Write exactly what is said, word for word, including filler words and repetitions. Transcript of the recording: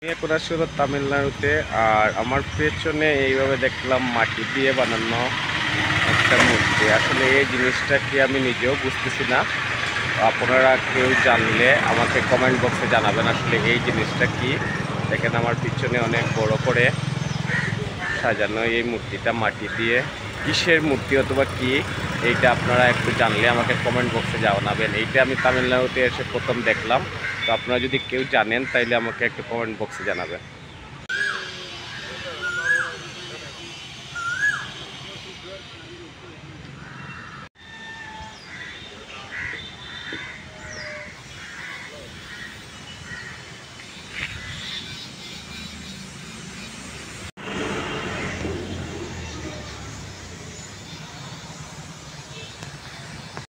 এখন আসলে তামিলনাড়ুতে। আর আমার পেছনে এইভাবে দেখলাম মাটি দিয়ে বানানো একটা মূর্তি। আসলে এই জিনিসটা কি আমি নিজেও বুঝতেছি না। আপনারা কেউ জানলে আমাকে কমেন্ট বক্সে জানাবেন আসলে এই জিনিসটা কি। দেখেন আমার পিছনে অনেক বড় করে সাজানো এই মূর্তিটা মাটি দিয়ে। কিসের মূর্তি অথবা কি এইটা আপনারা একটু জানলে আমাকে কমেন্ট বক্সে জানাবেন। এইটা আমি তামিলনাড়ুতে এসে প্রথম দেখলাম। তো আপনারা যদি কেউ জানেন তাইলে আমাকে একটু কমেন্ট বক্সে জানাবেন।